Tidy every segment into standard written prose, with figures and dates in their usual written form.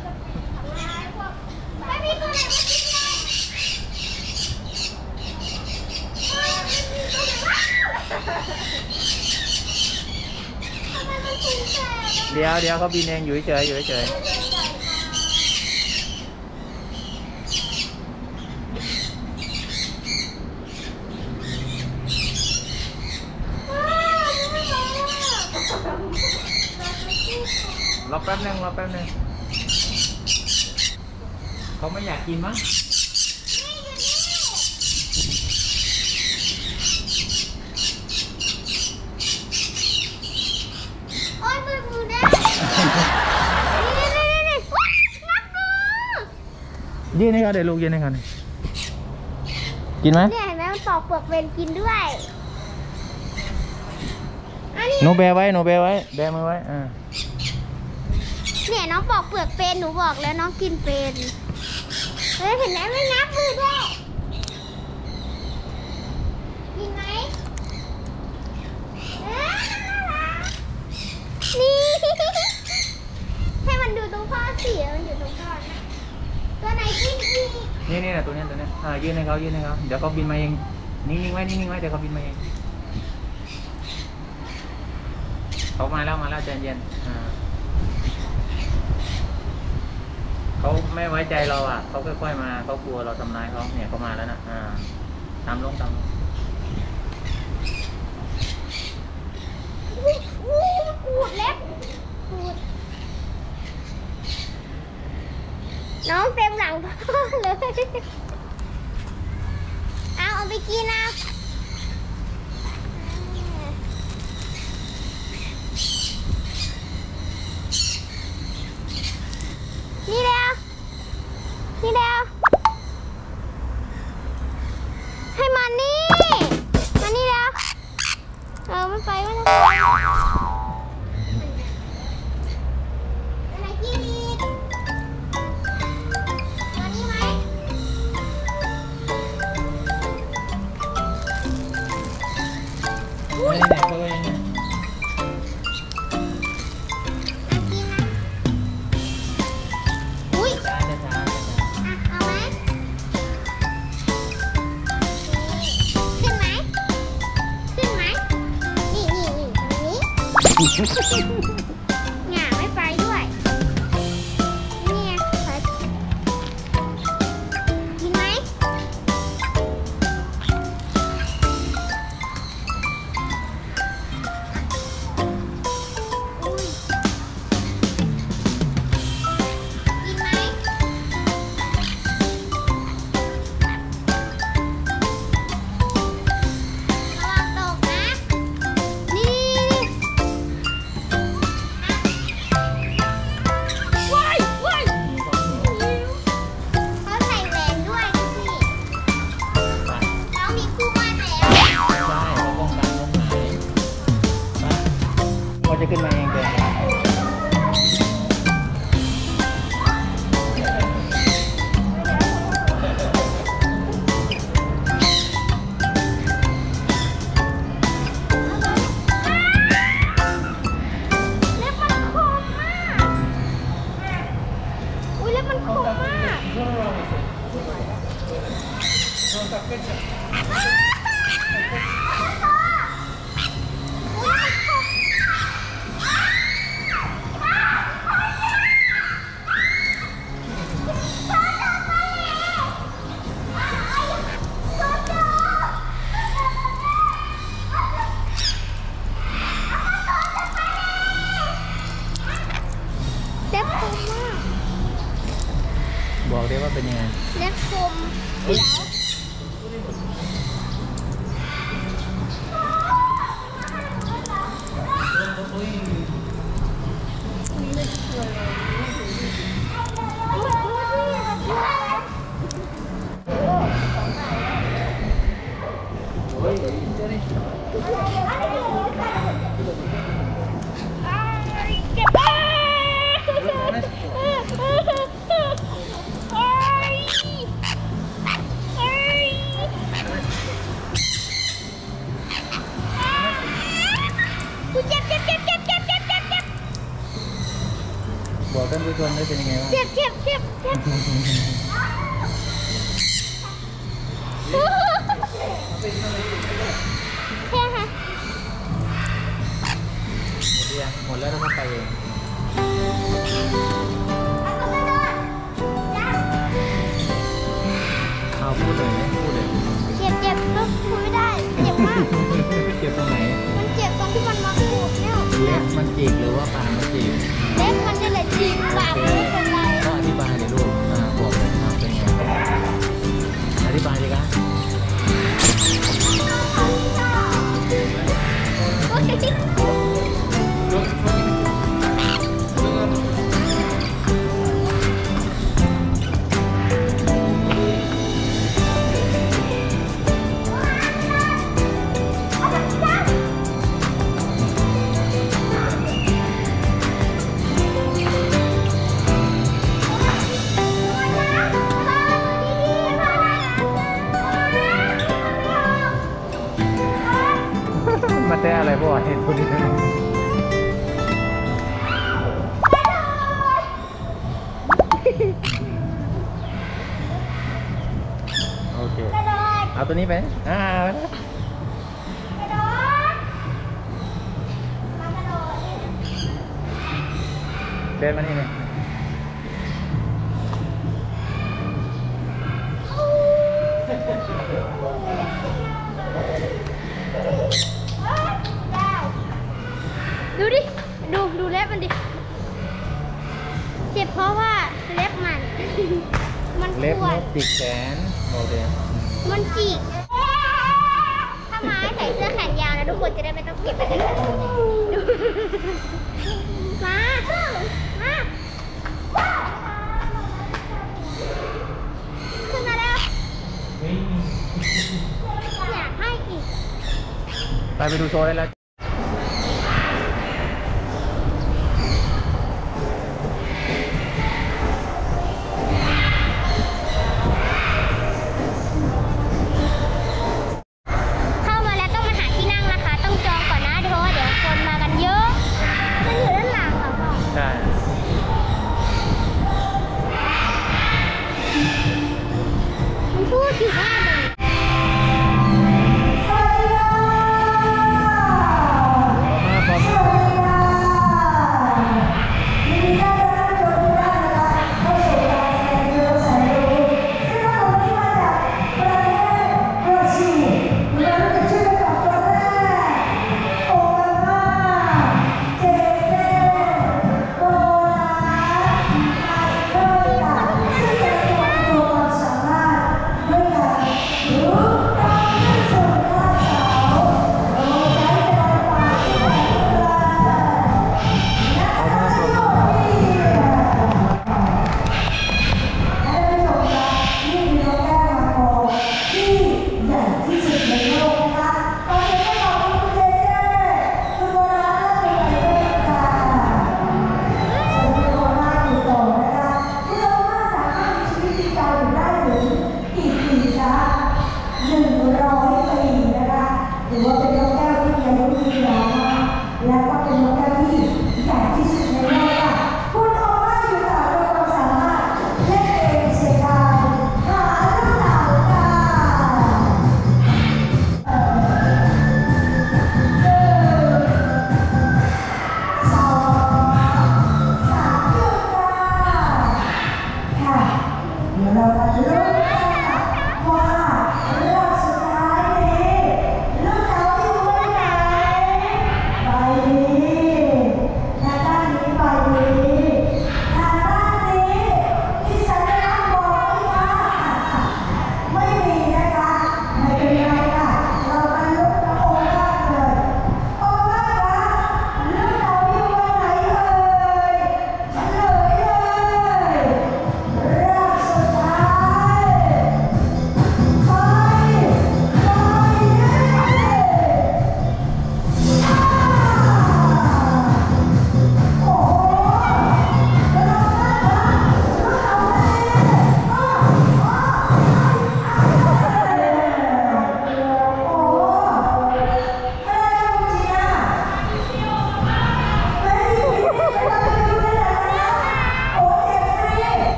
เดี๋ยวเขาบินเองอยู่เฉยรอแป๊บนึงเขาไม่อยากกินมั้งยื่นให้เขาเดี๋ยวลูกยื่นให้เขากินไหมเนี่ยเห็นไหมมันปอกเปลือกเป็นกินด้วยหนูแบไว้แบมือไว้เนี่ยน้องปอกเปลือกเป็นหนูบอกแล้วน้องกินเป็นเฮ้ยเห็นไหมไม่งับมือด้วยกินไหมนี่ให้มันดูตรงพ่อสิมันอยู่ตรงพ่อนะตัวไหนกินอีกนี่นะตัวนี้ยื่นให้เขาเดี๋ยวเขาบินมาเองนิ่งๆไว้เดี๋ยวเขาบินมาเองเขามาแล้วใจเย็นเขาไม่ไว้ใจเราเขาค่อยๆมาเขากลัวเราทำร้ายเขาเนี่ยเขามาแล้วนะตามลงปูดเล็บปูดน้องเต็มหลังพ่อเลยเอาไปกินนะนี่แล้วให้มันนี่แล้วไม่ไปไม่ได้อะไรกินอีกตัวนี้ไหมไม่ได้เขาเองหงาไม่ไปด้วยเนี่ยกินไหมจะขึ้นมาเองเดินบอกได้ว่าเป็นยังไงเล็บคมเขียวานผู้ชมได้เป็นยังไงบ้างเจ็บแค่ค่ะหมดแล้วเราก็ไปเองเอาพูดเลยพูดเลยเจ็บแล้วพูดไม่ได้เจ็บมากเจ็บตรงไหนมันเจ็บตอนที่มันมาขูดเนี่ยเล็บมันจีกหรือว่าปากมันจีกเล็บมันจะเลยจีบปากมันไม่เป็นไรต้องอธิบายเลยลูกบอกเลยเป็นไงอธิบายสิคะ มาแต่อะไรพ่อเห็นคนนี้โอเค เอาตัวนี้ไปเดินมานี่เลยดูดิ ดูเล็บมันดิ เจ็บเพราะว่าเล็บมัน มันเล็บปวน ดกจิกแขนโอเคมันจิกถ้าไม้ใส่เสื้อแขนยาวนะทุกคนจะได้ไม่ต้องเก็บไปเลยมาขึ้นมาแล้ว อยากให้อีกไปดูโชว์ได้แล้วเข้ามาแล้วต้องมาหาที่นั่งนะคะ ต้องจองก่อนนะเพราะว่าเดี๋ยวคนมากันเยอะมันอยู่ด้านหลังเหรอพ่อใช่มันพูดอยู่ว่าเลย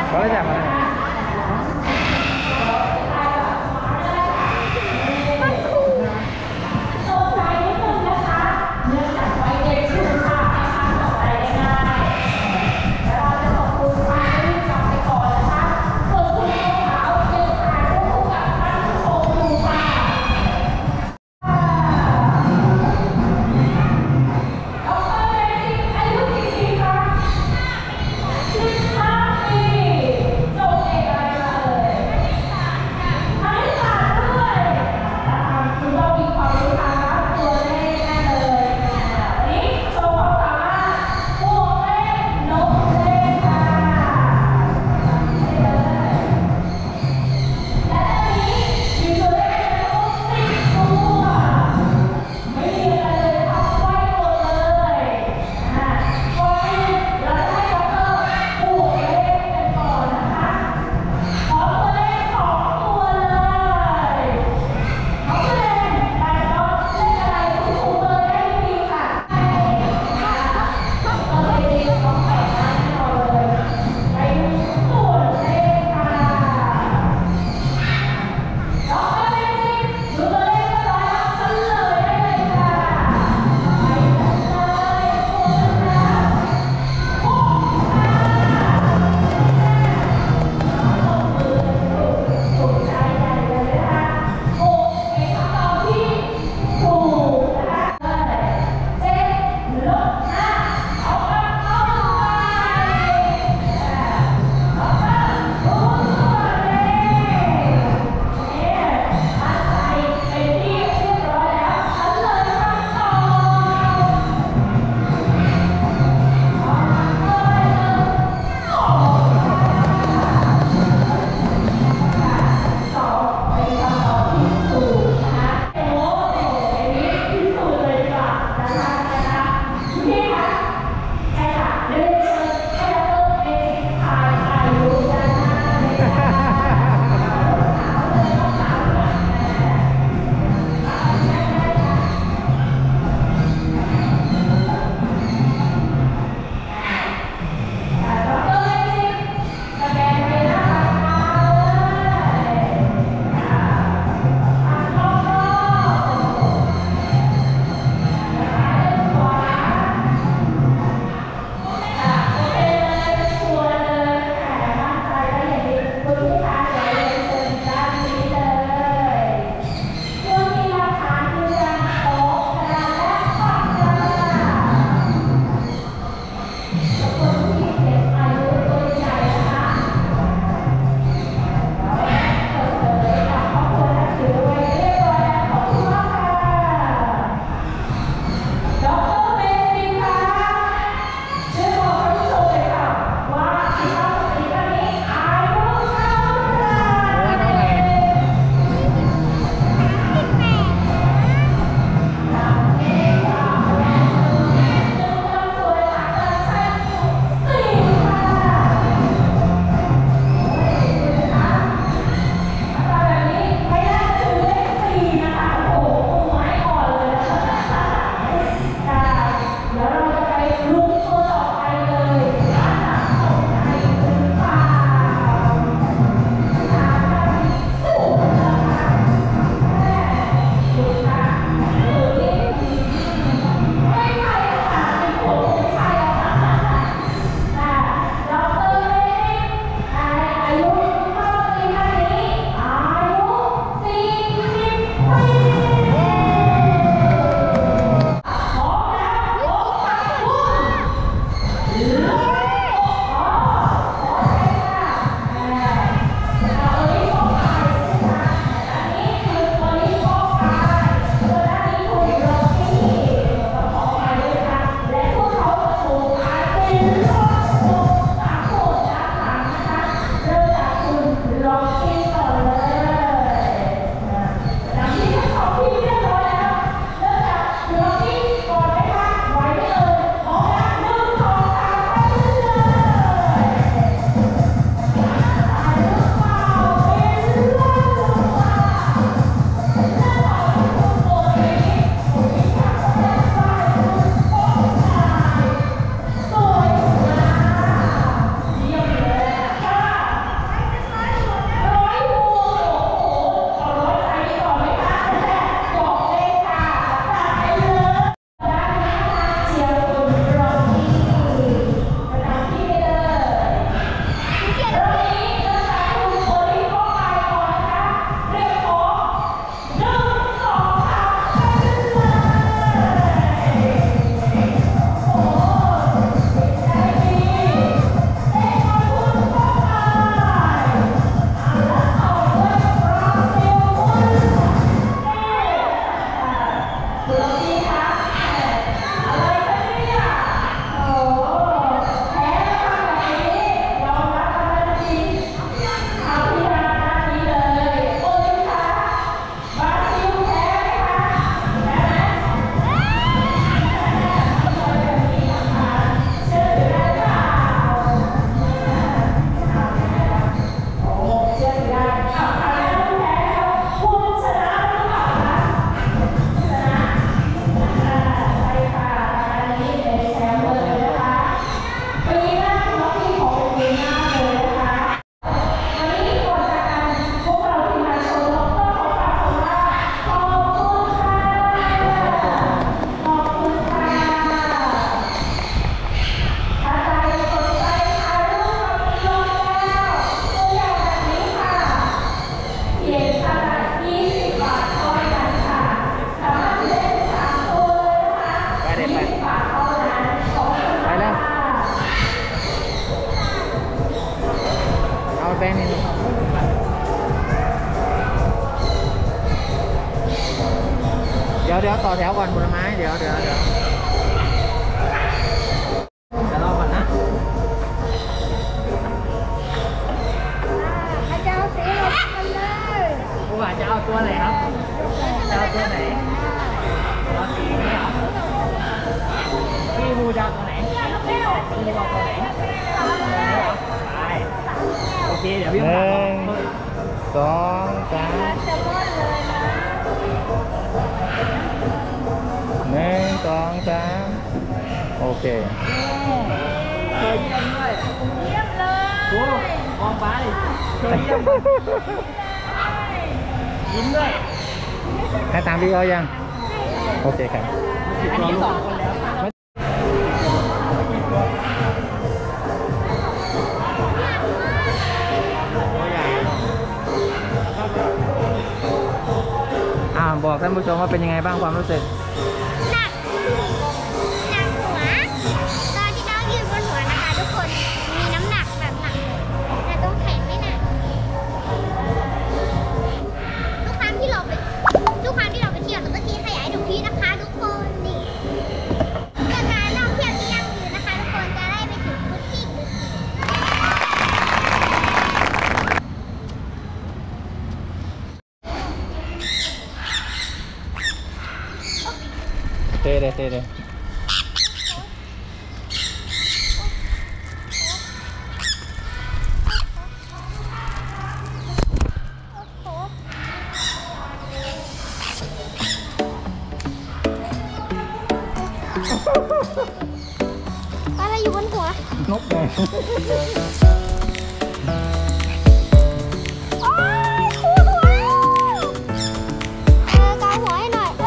เขาได้จับมาแล้ว 15 ปีจบเดี๋ยวต่อแถวก่อนผลไม้เดี๋ยวรอก่อนนะอาจารย์สีหลบกันเลยผู้ว่าจะเอาตัวไหนครับจะเอาตัวไหนเอาสีนี้เหรอพี่มูจะเอาตัวไหนพี่มูเอาตัวไหนไปโอเคเดี๋ยวพี่หมูนึ่งเอา 2 3 จะหมดเลยนะ 1 2 3โอเคเคยเยี่ยมด้วยเยี่ยมเลยโอ้มองไปเคยเยี่ยมยิ้มด้วยให้ตามพี่เขายังโอเคครับอันนี้2 คนแล้วบอกท่านผู้ชมว่าเป็นยังไงบ้างความรู้สึกหนักหัวตอนที่น้องยืนบนหัวนะคะทุกคนมีน้ำหนักแบบหนักแต่ตรงแขนไม่หนักทุกครั้งที่เราไปเที่ยวเราก็ทิ้งขยะให้ทุกที่นะคะทุกคนนี่เกิดการท่องเที่ยวที่ยั่งยืนนะคะทุกคนจะได้ไปถึงพื้นที่เทเลยอะไรอยู่บนหัวนกไงโอ๊ยคู่หัวเกาหัวให้หน่อย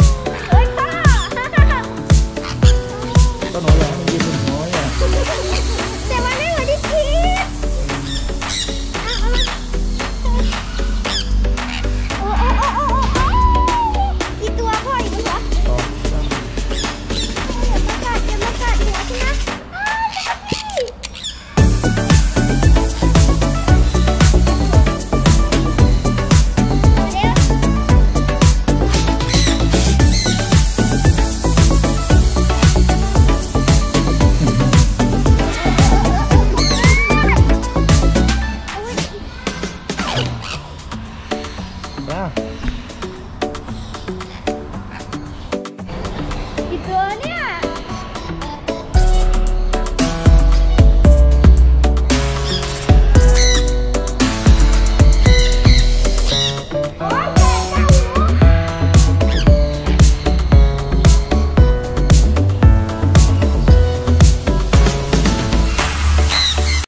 เฮ้ยป้าก็หนูอยากให้มันยืนบนหัวเนี่ย